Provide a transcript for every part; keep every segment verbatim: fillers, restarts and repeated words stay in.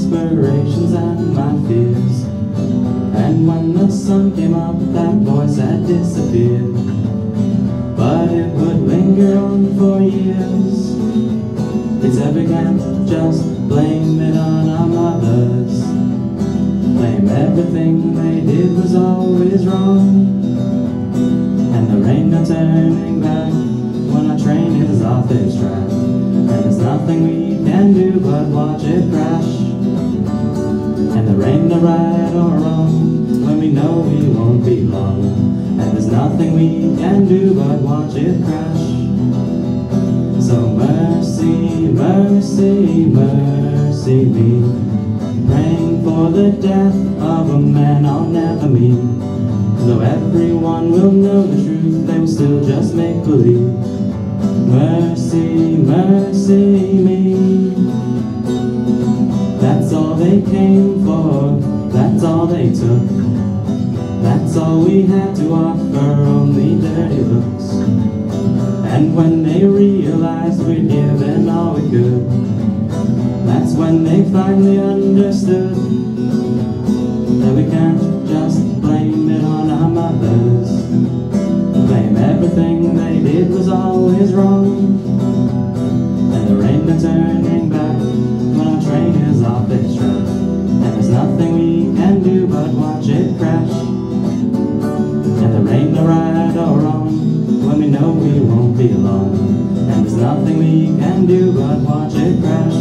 aspirations and my fears. And when the sun came up, that voice had disappeared. But it would linger on for years. They said we can't just blame it on our mothers, claim everything they did was always wrong. And there ain't no turning back when our train is off its track, and there's nothing we can do but watch it crash. And there ain't no right or wrong when we know we won't be long, and there's nothing we can do but watch it crash. So mercy, mercy, mercy me, praying for the death of a man I'll never meet. Though everyone will know the truth, they will still just make believe. Mercy, mercy me. That's all they came for, that's all they took. That's all we had to offer, only dirty looks. And when they realized we'd given all we could, that's when they finally understood that we can't just blame it on our mothers, claim everything they did was always wrong. And there ain't no turning back when our train is off its track, and there's nothing we can do but watch it crash. And there ain't no right or wrong when we know we won't be long, and there's nothing we can do but watch it crash.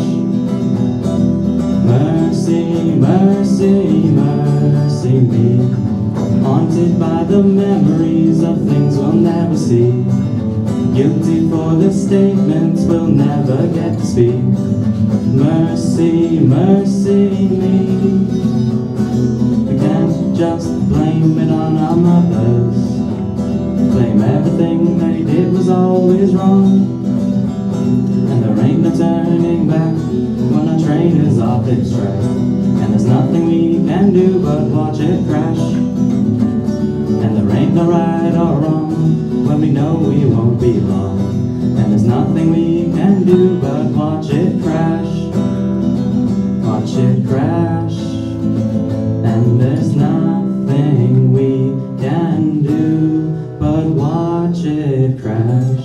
Mercy, mercy, mercy me, haunted by the memories of things we'll never see, guilty for the statements we'll never get to speak. Mercy, mercy me. We can't just blame it on our mothers, claim everything they did was always wrong. And there ain't no turning back when our train is off its track, and there's nothing we can do but watch it crash. And there ain't no right or wrong when we know we won't be long, and there's nothing we can do but watch it crash. Watch it crash. And there's nothing we can do but watch it crash.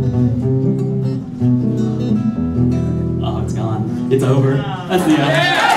Oh, it's gone. It's over. That's the end.